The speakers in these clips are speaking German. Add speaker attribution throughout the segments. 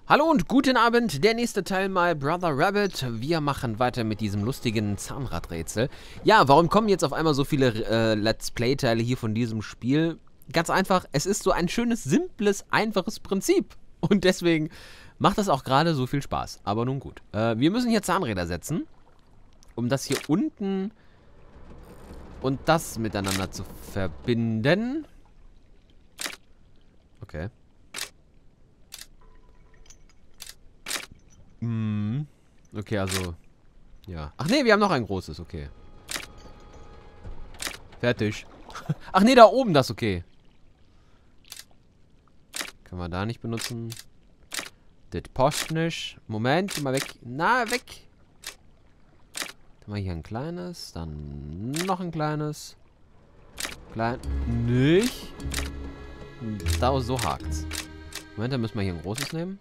Speaker 1: Hallo und guten Abend, der nächste Teil My Brother Rabbit. Wir machen weiter mit diesem lustigen Zahnradrätsel. Ja, warum kommen jetzt auf einmal so viele Let's Play-Teile hier von diesem Spiel? Ganz einfach, es ist so ein schönes, simples, einfaches Prinzip. Und deswegen macht das auch gerade so viel Spaß. Aber nun gut. Wir müssen hier Zahnräder setzen, um das hier unten und das miteinander zu verbinden. Okay. Okay, also... Ja. Ach nee, wir haben noch ein großes, okay. Fertig. Ach nee, da oben das, okay. Können wir da nicht benutzen. Das passt nicht. Moment, geh mal weg. Na, weg. Dann haben wir hier ein kleines. Dann noch ein kleines. Klein. Nicht. Da so hakt's. Moment, dann müssen wir hier ein großes nehmen.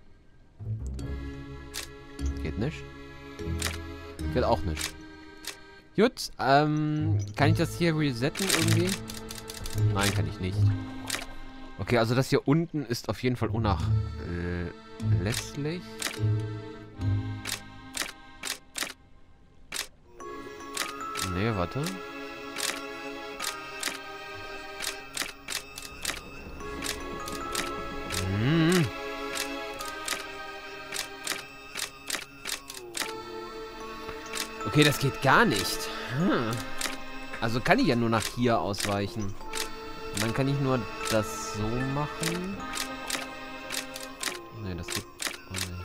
Speaker 1: Geht nicht. Geht auch nicht. Gut, kann ich das hier resetten irgendwie? Nein, kann ich nicht. Okay, also das hier unten ist auf jeden Fall unnachlässig. Nee, warte. Okay, das geht gar nicht. Also kann ich ja nur nach hier ausweichen. Und dann kann ich nur das so machen. Nee, das geht auch nicht.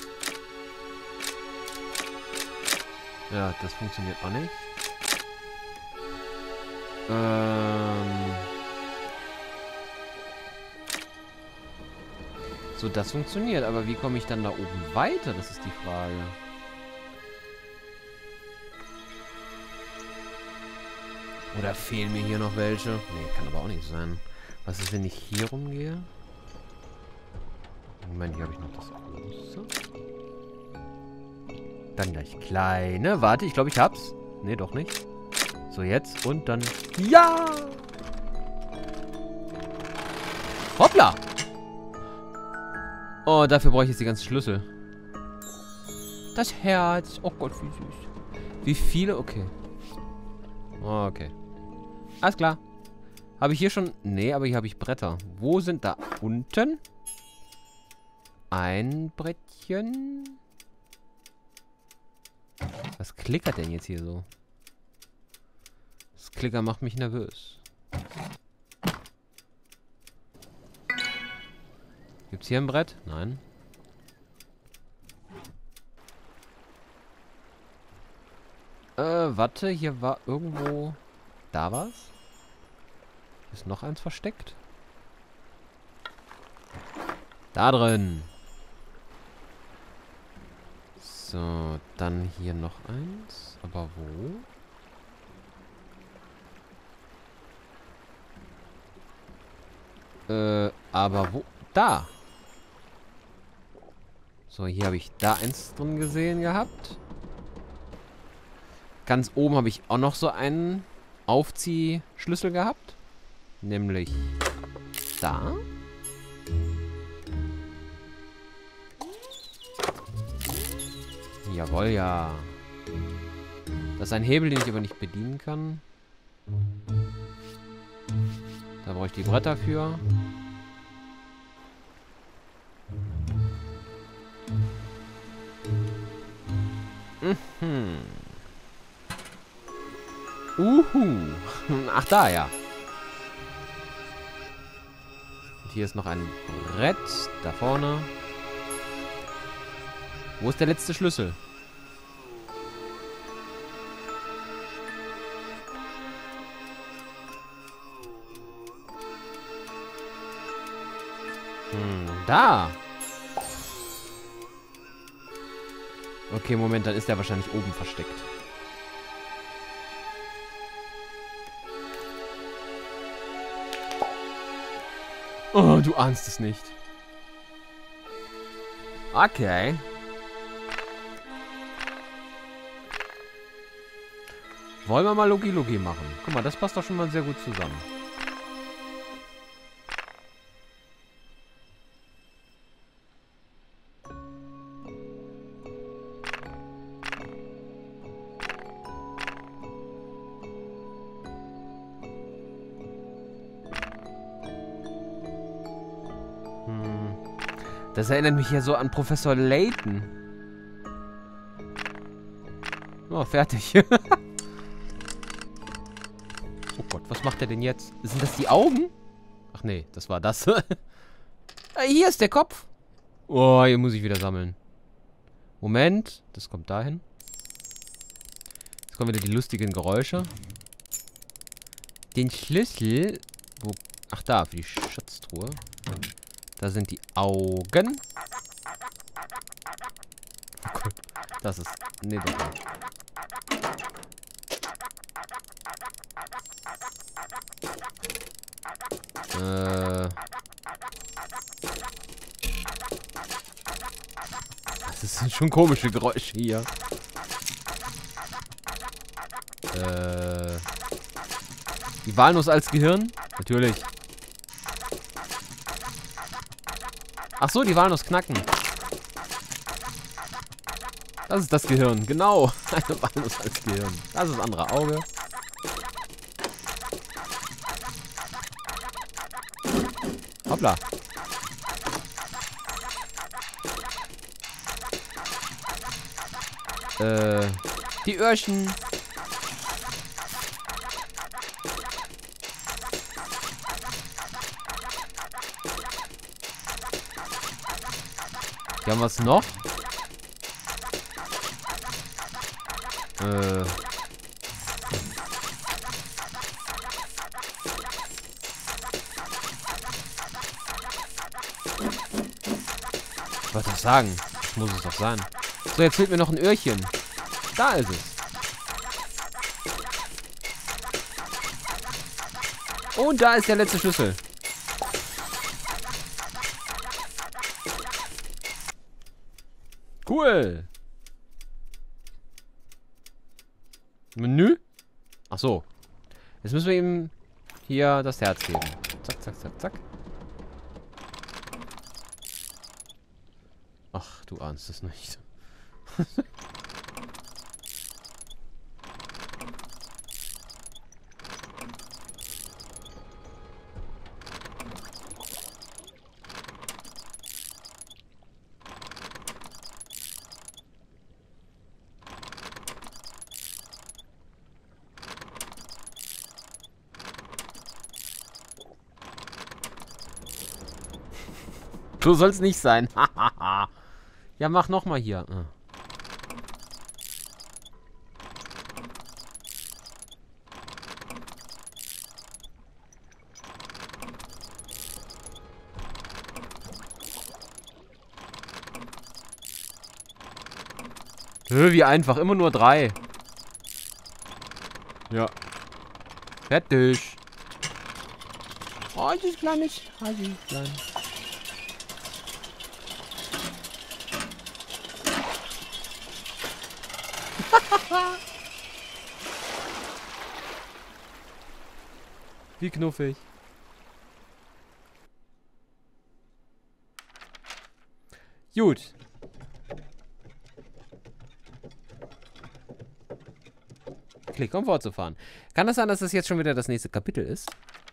Speaker 1: Ja, das funktioniert auch nicht. So, das funktioniert. Aber wie komme ich dann da oben weiter? Das ist die Frage. Oder fehlen mir hier noch welche? Nee, kann aber auch nicht sein. Was ist, wenn ich hier rumgehe? Moment, hier habe ich noch das große. Dann gleich kleine. Warte, ich glaube, ich hab's. Nee, doch nicht. So, jetzt und dann... Ja! Hoppla! Oh, dafür brauche ich jetzt die ganzen Schlüssel. Das Herz. Oh Gott, wie süß. Wie viele? Okay. Oh, okay. Alles klar. Habe ich hier schon... Nee, aber hier habe ich Bretter. Wo sind da? Unten? Ein Brettchen. Was klickert denn jetzt hier so? Das Klicker macht mich nervös. Gibt's hier ein Brett? Nein. Warte, hier war irgendwo... Da war's? Ist noch eins versteckt? Da drin. So, dann hier noch eins. Aber wo? Aber wo? Da. So, hier habe ich da eins drin gesehen gehabt. Ganz oben habe ich auch noch so einen Aufziehschlüssel gehabt. Nämlich da. Jawohl, ja. Das ist ein Hebel, den ich aber nicht bedienen kann. Da brauche ich die Bretter für. Ach, da, ja. Und hier ist noch ein Brett. Da vorne. Wo ist der letzte Schlüssel? Da. Okay, Moment, dann ist der wahrscheinlich oben versteckt. Oh, du ahnst es nicht. Okay. Wollen wir mal Logi Logi machen? Guck mal, das passt doch schon mal sehr gut zusammen. Das erinnert mich hier so an Professor Layton. Oh, fertig. Oh Gott, was macht er denn jetzt? Sind das die Augen? Ach nee, das war das. Hier ist der Kopf. Oh, hier muss ich wieder sammeln. Moment, das kommt dahin. Jetzt kommen wieder die lustigen Geräusche. Den Schlüssel... Wo, ach da, für die Schatztruhe. Da sind die Augen. Oh Gott, das ist... Nee, das nicht. Das sind schon komische Geräusche hier. Die Walnuss als Gehirn? Natürlich. Ach so, die Walnuss knacken. Das ist das Gehirn, genau. Eine Walnuss als Gehirn. Das ist das andere Auge. Hoppla. Die Öhrchen. Hier haben wir es noch. Ich wollte doch sagen. Das muss es doch sein. So, jetzt fehlt mir noch ein Öhrchen. Da ist es. Und da ist der letzte Schlüssel. Cool. Menü? Ach so. Jetzt müssen wir ihm hier das Herz geben. Zack, zack, zack, zack. Ach, du ahnst es nicht. So soll's nicht sein. Ja, mach noch mal hier. Wie einfach. Immer nur 3. Ja. Fertig. Oh, dieses kleines Hasiglein. Wie knuffig. Gut. Klick, um fortzufahren. Kann das sein, dass das jetzt schon wieder das nächste Kapitel ist?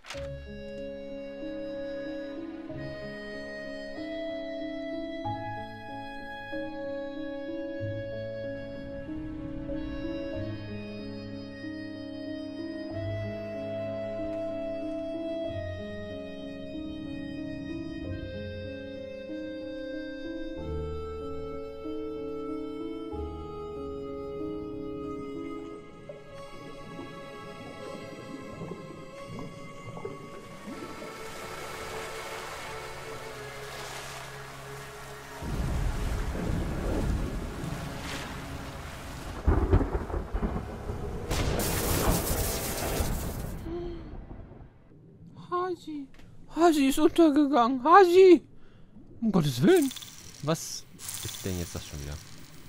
Speaker 1: Hasi. Hasi ist untergegangen. Hasi. Um Gottes Willen. Was ist denn jetzt das schon wieder?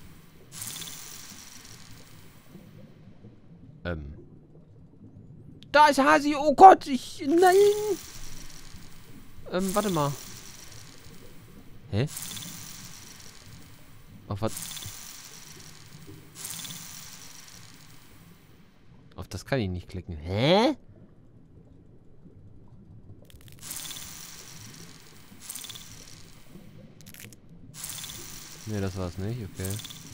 Speaker 1: Da ist Hasi. Oh Gott, nein. Warte mal. Hä? Auf was? Auf das kann ich nicht klicken. Hä? Ne, das war's nicht. Okay.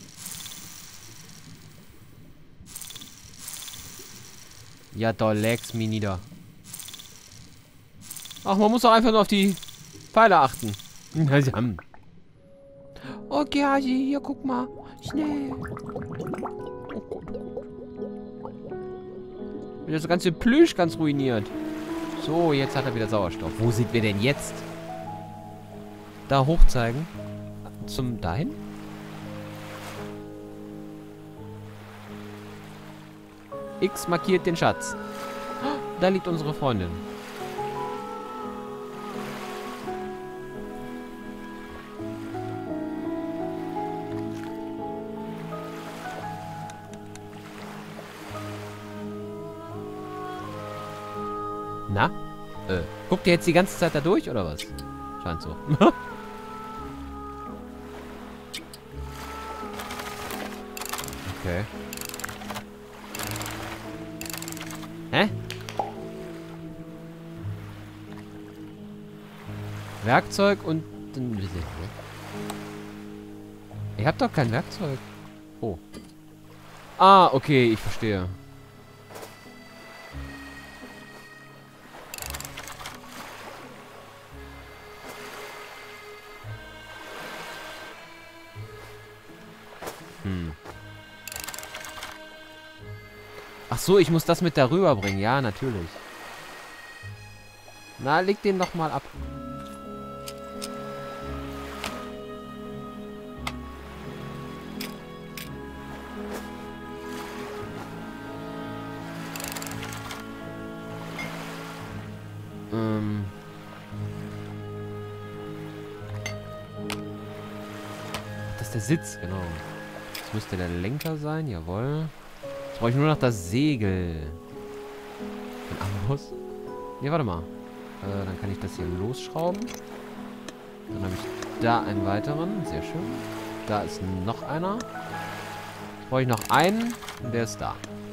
Speaker 1: Ja, da leg's mich nieder. Ach, man muss doch einfach nur auf die Pfeile achten. Okay, Hasi, hier, guck mal. Schnell. Oh Gott, oh Gott. Das ganze Plüsch ganz ruiniert. So, jetzt hat er wieder Sauerstoff. Wo sind wir denn jetzt? Da hochzeigen. Zum dahin? X markiert den Schatz. Da liegt unsere Freundin. Na? Guckt ihr jetzt die ganze Zeit da durch, oder was? Scheint so. Okay. Hä? Werkzeug und... Ihr habt doch kein Werkzeug. Oh. Ah, okay, ich verstehe. Ach so, ich muss das mit darüber bringen. Ja, natürlich. Na, leg den doch mal ab. Das ist der Sitz, genau. Das müsste der Lenker sein, jawohl. Jetzt brauche ich nur noch das Segel. Ein Amboss? Ne, warte mal. Dann kann ich das hier losschrauben. Dann habe ich da einen weiteren. Sehr schön. Da ist noch einer. Jetzt brauche ich noch einen. Und der ist da.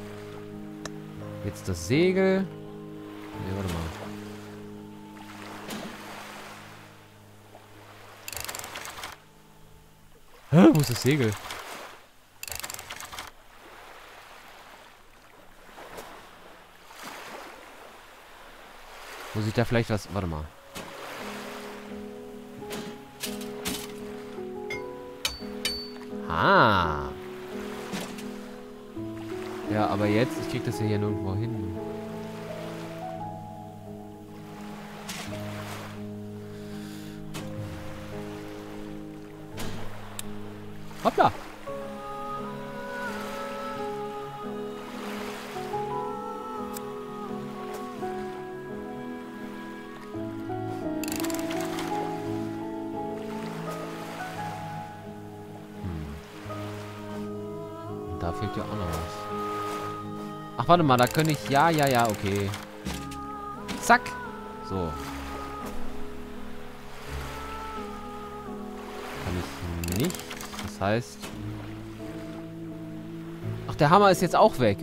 Speaker 1: Jetzt das Segel. Ne, warte mal. Hä? Wo ist das Segel? Muss ich da vielleicht was... Warte mal. Ah. Ja, aber jetzt... Ich krieg das hier nirgendwo hin. Hoppla. Da fehlt ja auch noch was. Ach, warte mal, da könnte ich... Ja, okay. Zack. So. Kann ich nicht. Das heißt... Ach, der Hammer ist jetzt auch weg.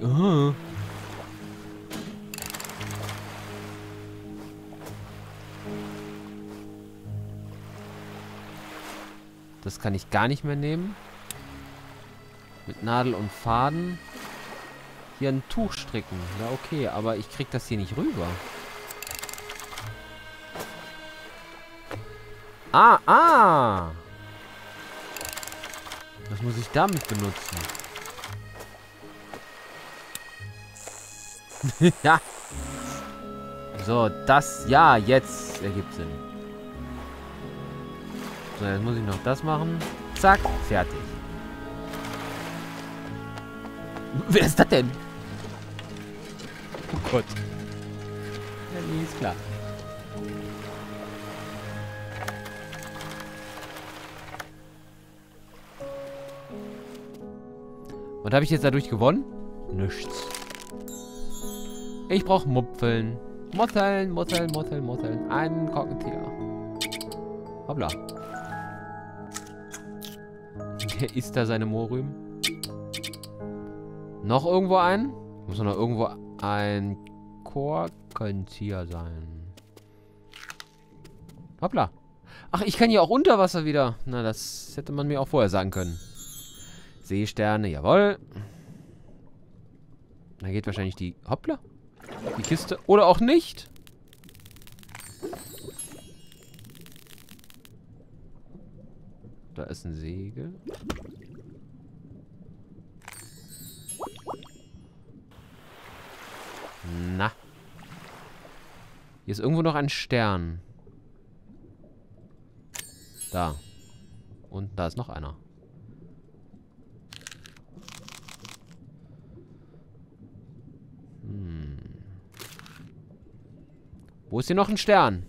Speaker 1: Das kann ich gar nicht mehr nehmen. Mit Nadel und Faden. Hier ein Tuch stricken. Ja, okay, aber ich krieg das hier nicht rüber. Ah! Was muss ich damit benutzen? Ja. So, das... Ja, jetzt ergibt Sinn. So, jetzt muss ich noch das machen. Zack, fertig. Wer ist das denn? Oh Gott. Ja, nee, ist klar. Was habe ich jetzt dadurch gewonnen? Nichts. Ich brauche Mupfeln. Motteln. Ein Korkentier. Hoppla. Der isst da seine Mohrrüben. Noch irgendwo ein? Muss noch irgendwo ein Korkentier sein. Hoppla. Ach, ich kann hier auch unter Wasser wieder. Na, das hätte man mir auch vorher sagen können. Seesterne, jawohl. Da geht wahrscheinlich die... Hoppla. Die Kiste. Oder auch nicht. Da ist ein Segel. Na. Hier ist irgendwo noch ein Stern. Da. Und da ist noch einer. Wo ist hier noch ein Stern?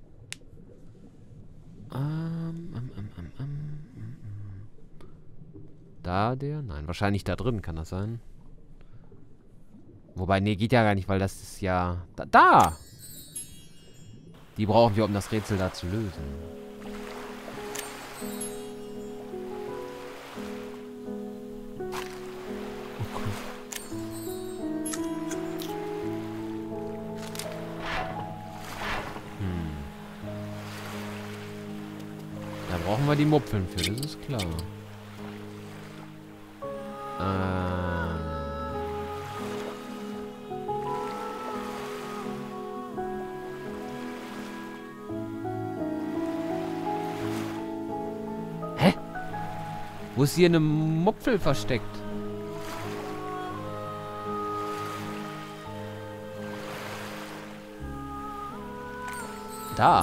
Speaker 1: Da der? Nein, wahrscheinlich da drin kann das sein. Wobei, nee, geht ja gar nicht, weil das ist ja... Da! Die brauchen wir, um das Rätsel da zu lösen. Da brauchen wir die Mupfeln für, das ist klar. Hä? Wo ist hier eine Mupfel versteckt? Da.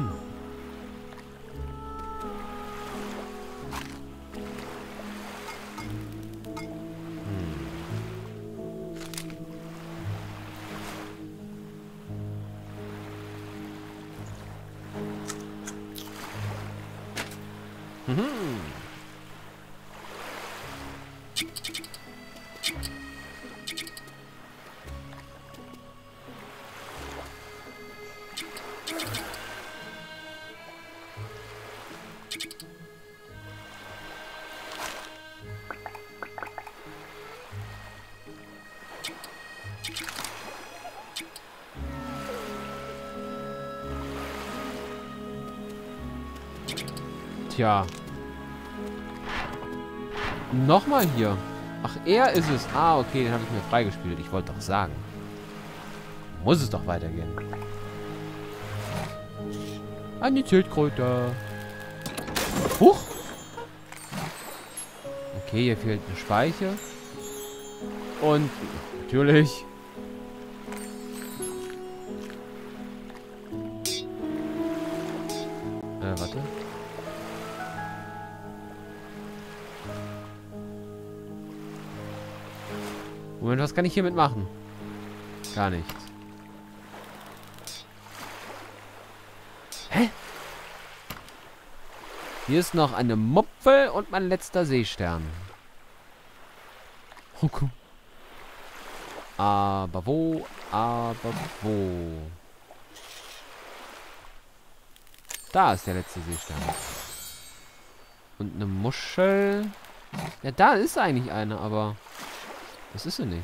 Speaker 1: Tja. Nochmal hier. Ach, er ist es. Ah, okay, den habe ich mir freigespielt. Ich wollte doch sagen. Muss es doch weitergehen. Eine Schildkröte. Huch. Okay, hier fehlt eine Speiche. Und natürlich... warte. Moment, was kann ich hiermit machen? Gar nichts. Hä? Hier ist noch eine Mupfel und mein letzter Seestern. Okay. Aber wo? Aber wo? Da ist der letzte Seestern. Und eine Muschel. Ja, da ist eigentlich eine, aber... Das ist sie nicht.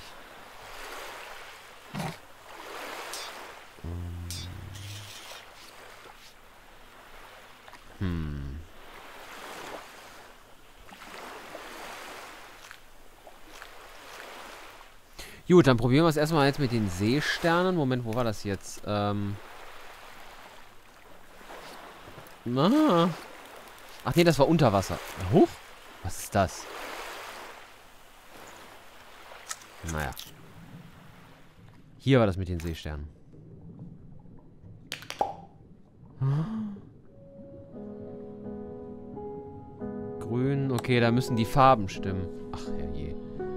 Speaker 1: Gut, dann probieren wir es erstmal jetzt mit den Seesternen. Moment, wo war das jetzt? Ach nee, das war unter Wasser. Huch? Was ist das? Naja. Hier war das mit den Seesternen. Grün. Okay, da müssen die Farben stimmen. Ach, herrje.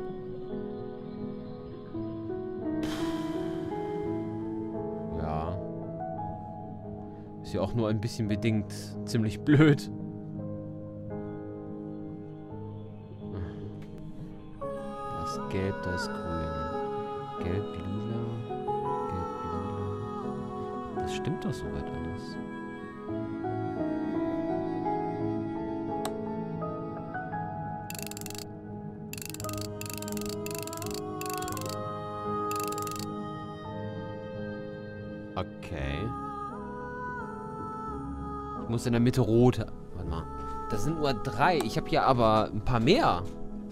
Speaker 1: Ja. Ist ja auch nur ein bisschen bedingt ziemlich blöd. Das Gelb, das Grün. Gelb, lila. Gelb, lila. Das stimmt doch soweit alles. Okay. muss in der Mitte rot. Warte mal. Das sind nur 3. Ich habe hier aber ein paar mehr.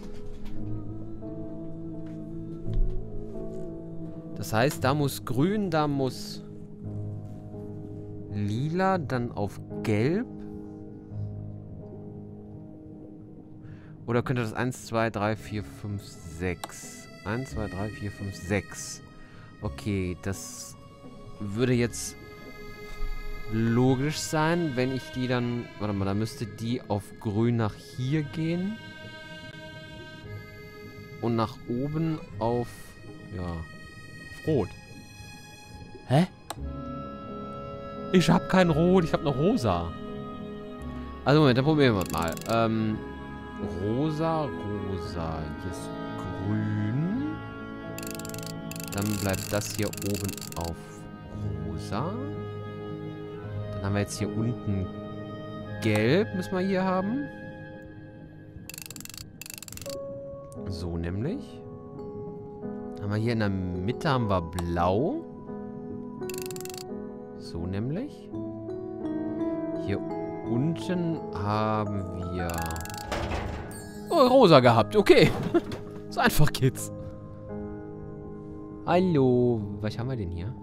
Speaker 1: Das heißt, da muss grün, da muss lila, dann auf gelb. Oder könnte das 1, 2, 3, 4, 5, 6. 1, 2, 3, 4, 5, 6. Okay, das würde jetzt logisch sein, wenn ich die dann... Warte mal, da müsste die auf grün nach hier gehen. Und nach oben auf... Ja, auf rot. Hä? Ich hab kein Rot, ich hab noch rosa. Also Moment, dann probieren wir mal. Rosa, rosa. Hier ist grün. Dann bleibt das hier oben auf rosa. Dann haben wir jetzt hier unten gelb, müssen wir hier haben. So nämlich. Dann haben wir hier in der Mitte haben wir blau. So nämlich. Hier unten haben wir... Oh, rosa gehabt. Okay. So einfach geht's. Hallo. Was haben wir denn hier?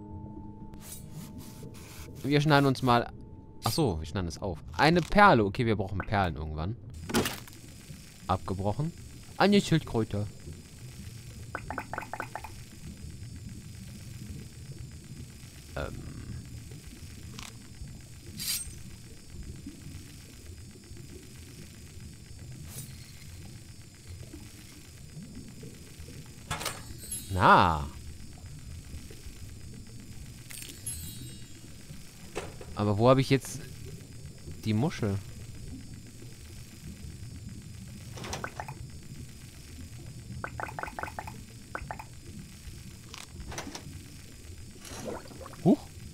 Speaker 1: Wir schneiden uns mal... Achso, wir schneiden es auf. Eine Perle. Okay, wir brauchen Perlen irgendwann. Abgebrochen. Eine Schildkröte. Na. Aber wo habe ich jetzt die Muschel? Huch.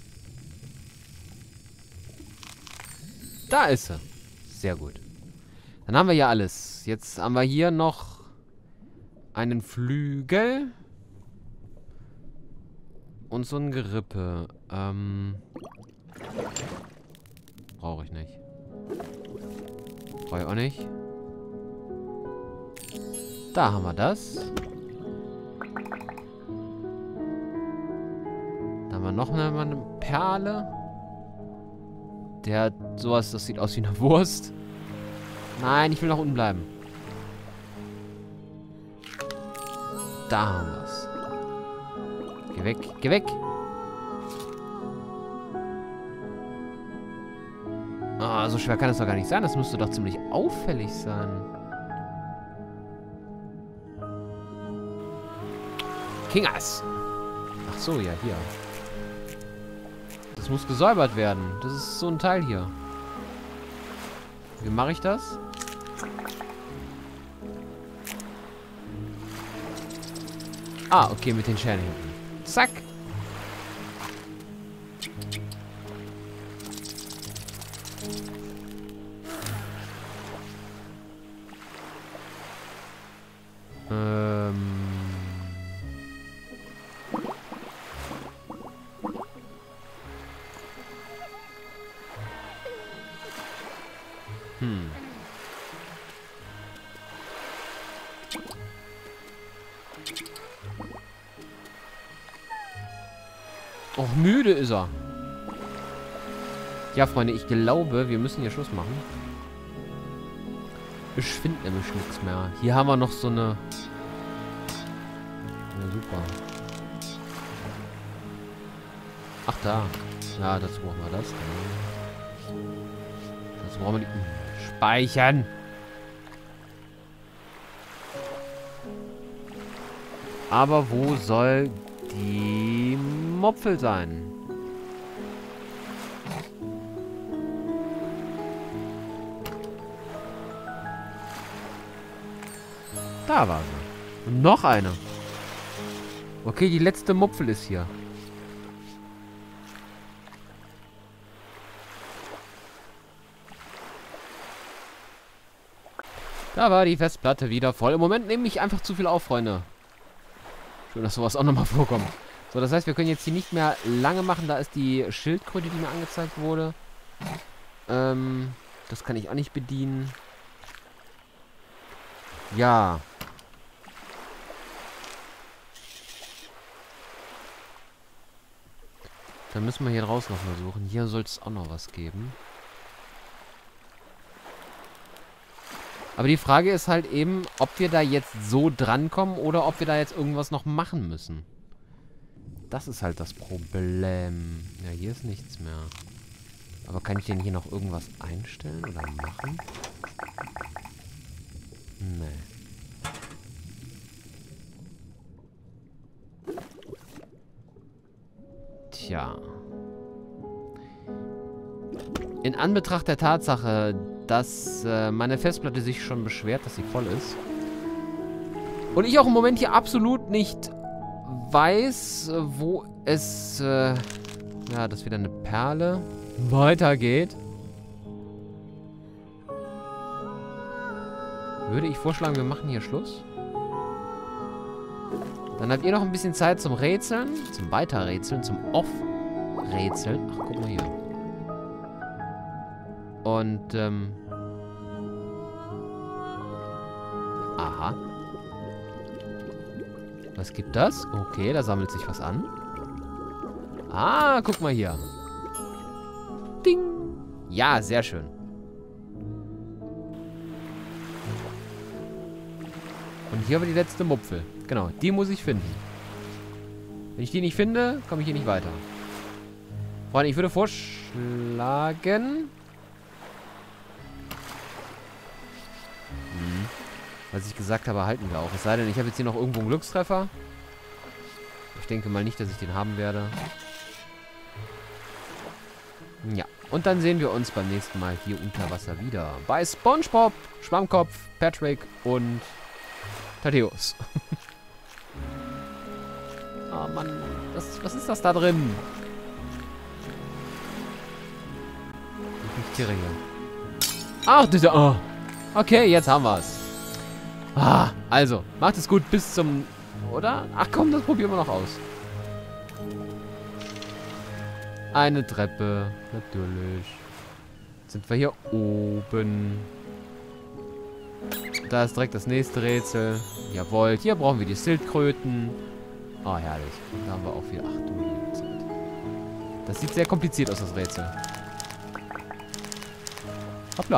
Speaker 1: Da ist sie. Sehr gut. Dann haben wir ja alles. Jetzt haben wir hier noch einen Flügel. Und so ein Gerippe. Brauche ich nicht. Brauche ich auch nicht. Da haben wir das. Da haben wir noch eine Perle. Der hat sowas, das sieht aus wie eine Wurst. Nein, ich will noch unten bleiben. Da haben wir es. Geh weg, geh weg. Ah, so schwer kann es doch gar nicht sein. Das müsste doch ziemlich auffällig sein. Kingers. Ach so, ja, hier. Das muss gesäubert werden. Das ist so ein Teil hier. Wie mache ich das? Ah, okay, mit den Scheren hinten. Zack. Och, müde ist er. Ja, Freunde, ich glaube, wir müssen hier Schluss machen. Ich finde nämlich nichts mehr. Hier haben wir noch so eine... Ja, super. Ach, da. Ja, dazu brauchen wir das. Dazu brauchen wir die... Speichern! Aber wo soll die Mopfel sein? Da war sie. Und noch eine. Okay, die letzte Mopfel ist hier. Da war die Festplatte wieder voll. Im Moment nehme ich einfach zu viel auf, Freunde. Schön, dass sowas auch nochmal vorkommt. So, das heißt, wir können jetzt hier nicht mehr lange machen. Da ist die Schildkröte, die mir angezeigt wurde. Das kann ich auch nicht bedienen. Ja. Dann müssen wir hier raus noch mal suchen. Hier soll es auch noch was geben. Aber die Frage ist halt eben, ob wir da jetzt so drankommen oder ob wir da jetzt irgendwas noch machen müssen. Das ist halt das Problem. Ja, hier ist nichts mehr. Aber kann ich denn hier noch irgendwas einstellen oder machen? Nee. Tja. In Anbetracht der Tatsache, dass meine Festplatte sich schon beschwert, dass sie voll ist. Und ich auch im Moment hier absolut nicht weiß, wo es, ja, das ist wieder eine Perle, weitergeht. Würde ich vorschlagen, wir machen hier Schluss. Dann habt ihr noch ein bisschen Zeit zum Rätseln, zum Weiterrätseln, zum Off-Rätseln. Ach, guck mal hier. Und, aha. Was gibt das? Okay, da sammelt sich was an. Ah, guck mal hier. Ding. Ja, sehr schön. Und hier war die letzte Mupfel. Genau, die muss ich finden. Wenn ich die nicht finde, komme ich hier nicht weiter. Freunde, ich würde vorschlagen... Was ich gesagt habe, halten wir auch. Es sei denn, ich habe jetzt hier noch irgendwo einen Glückstreffer. Ich denke mal nicht, dass ich den haben werde. Ja, und dann sehen wir uns beim nächsten Mal hier unter Wasser wieder. Bei SpongeBob, Schwammkopf, Patrick und Thaddeus. Oh Mann, was ist das da drin? Ich Tiere hier. Ach, diese... Oh. Okay, jetzt haben wir es. Ah, also, macht es gut bis zum... Oder? Ach komm, das probieren wir noch aus. Eine Treppe, natürlich. Jetzt sind wir hier oben. Da ist direkt das nächste Rätsel. Jawohl, hier brauchen wir die Schildkröten. Oh, herrlich. Da haben wir auch viel... Ach du liebe Zeit. Das sieht sehr kompliziert aus, das Rätsel. Hoppla.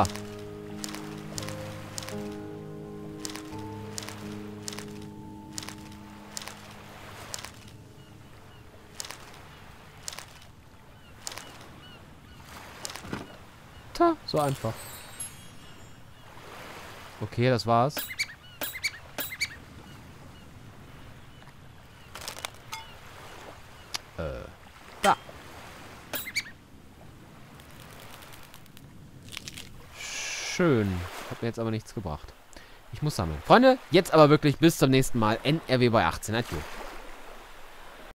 Speaker 1: So einfach. Okay, das war's. Da. Schön. Hat mir jetzt aber nichts gebracht. Ich muss sammeln. Freunde, jetzt aber wirklich bis zum nächsten Mal. NRW bei 18. Adieu.